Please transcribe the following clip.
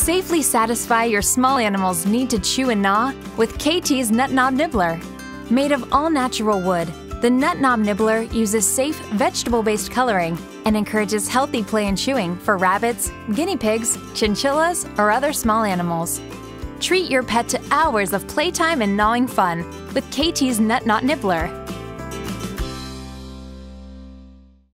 Safely satisfy your small animal's need to chew and gnaw with KT's Nut Knob Nibbler. Made of all-natural wood, the Nut Knob Nibbler uses safe, vegetable-based coloring and encourages healthy play and chewing for rabbits, guinea pigs, chinchillas, or other small animals. Treat your pet to hours of playtime and gnawing fun with KT's Nut Knot Nibbler.